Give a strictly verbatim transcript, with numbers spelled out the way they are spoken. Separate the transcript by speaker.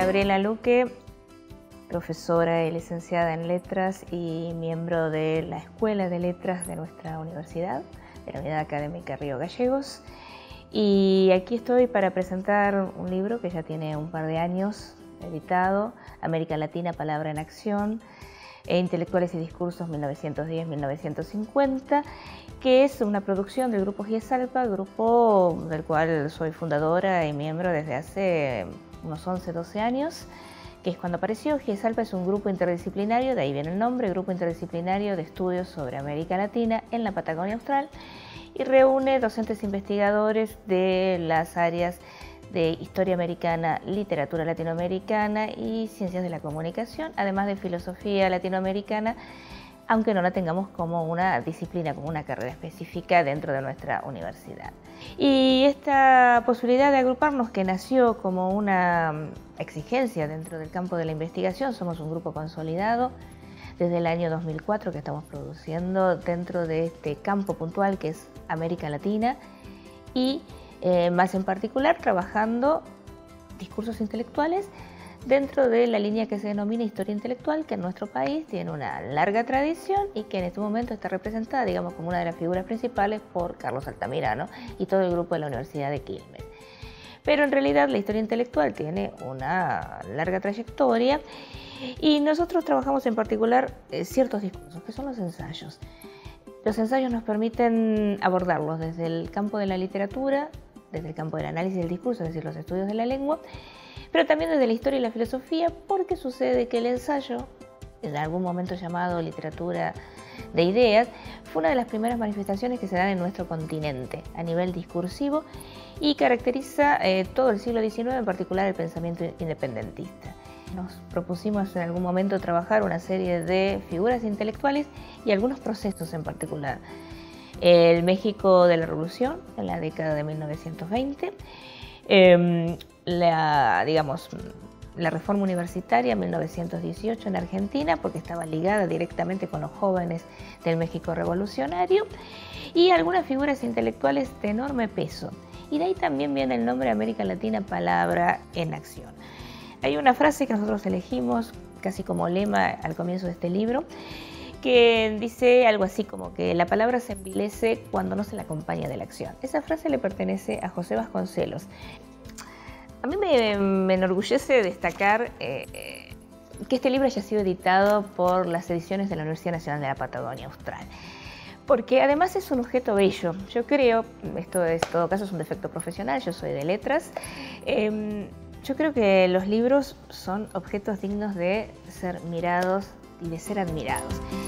Speaker 1: Gabriela Luque, profesora y licenciada en Letras y miembro de la Escuela de Letras de nuestra universidad, de la Unidad Académica Río Gallegos. Y aquí estoy para presentar un libro que ya tiene un par de años editado, América Latina, Palabra en Acción, e Intelectuales y Discursos mil novecientos diez a mil novecientos cincuenta, que es una producción del Grupo Giesalpa, grupo del cual soy fundadora y miembro desde hace unos once, doce años, que es cuando apareció. Giesalpa es un grupo interdisciplinario, de ahí viene el nombre, Grupo Interdisciplinario de Estudios sobre América Latina en la Patagonia Austral, y reúne docentes investigadores de las áreas de Historia Americana, Literatura Latinoamericana y Ciencias de la Comunicación, además de Filosofía Latinoamericana, aunque no la tengamos como una disciplina, como una carrera específica dentro de nuestra universidad. Y esta posibilidad de agruparnos, que nació como una exigencia dentro del campo de la investigación, somos un grupo consolidado desde el año dos mil cuatro que estamos produciendo dentro de este campo puntual que es América Latina y eh, más en particular trabajando discursos intelectuales dentro de la línea que se denomina historia intelectual, que en nuestro país tiene una larga tradición y que en este momento está representada, digamos, como una de las figuras principales por Carlos Altamirano y todo el grupo de la Universidad de Quilmes. Pero en realidad la historia intelectual tiene una larga trayectoria y nosotros trabajamos en particular eh, ciertos discursos, que son los ensayos. Los ensayos nos permiten abordarlos desde el campo de la literatura, desde el campo del análisis del discurso, es decir, los estudios de la lengua, pero también desde la historia y la filosofía, porque sucede que el ensayo, en algún momento llamado literatura de ideas, fue una de las primeras manifestaciones que se dan en nuestro continente a nivel discursivo y caracteriza eh, todo el siglo diecinueve, en particular el pensamiento independentista. Nos propusimos en algún momento trabajar una serie de figuras intelectuales y algunos procesos en particular. El México de la Revolución, en la década de mil novecientos veinte, eh, la, digamos, la reforma universitaria en mil novecientos dieciocho en Argentina, porque estaba ligada directamente con los jóvenes del México revolucionario, y algunas figuras intelectuales de enorme peso. Y de ahí también viene el nombre América Latina, Palabra en Acción. Hay una frase que nosotros elegimos casi como lema al comienzo de este libro, que dice algo así como que la palabra se envilece cuando no se la acompaña de la acción. Esa frase le pertenece a José Vasconcelos. A mí me, me enorgullece destacar eh, que este libro haya sido editado por las ediciones de la Universidad Nacional de la Patagonia Austral, porque además es un objeto bello. Yo creo, esto en todo caso es un defecto profesional, yo soy de letras, eh, yo creo que los libros son objetos dignos de ser mirados y de ser admirados.